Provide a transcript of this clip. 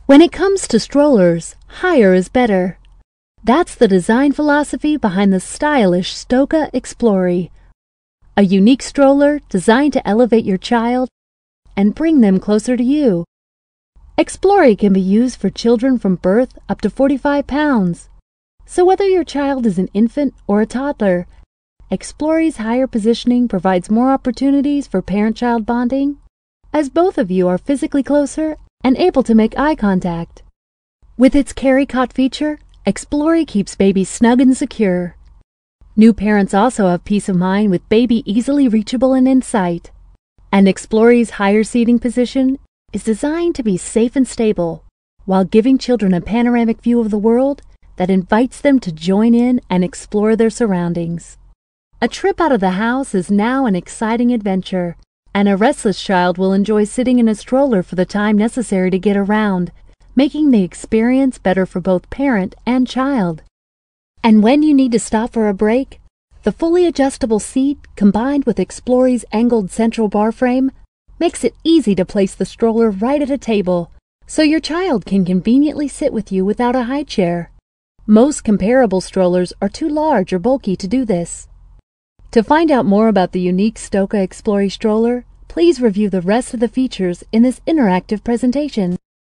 When it comes to strollers, higher is better. That's the design philosophy behind the stylish Stokke Xplory, a unique stroller designed to elevate your child and bring them closer to you. Xplory can be used for children from birth up to 45 pounds. So whether your child is an infant or a toddler, Xplory's higher positioning provides more opportunities for parent-child bonding, as both of you are physically closer and able to make eye contact. With its carry cot feature, Xplory keeps baby snug and secure. New parents also have peace of mind with baby easily reachable and in sight. And Xplory's higher seating position is designed to be safe and stable, while giving children a panoramic view of the world that invites them to join in and explore their surroundings. A trip out of the house is now an exciting adventure, and a restless child will enjoy sitting in a stroller for the time necessary to get around, making the experience better for both parent and child. And when you need to stop for a break, the fully adjustable seat combined with Xplory's angled central bar frame makes it easy to place the stroller right at a table, so your child can conveniently sit with you without a high chair. Most comparable strollers are too large or bulky to do this. To find out more about the unique Stokke Xplory stroller, please review the rest of the features in this interactive presentation.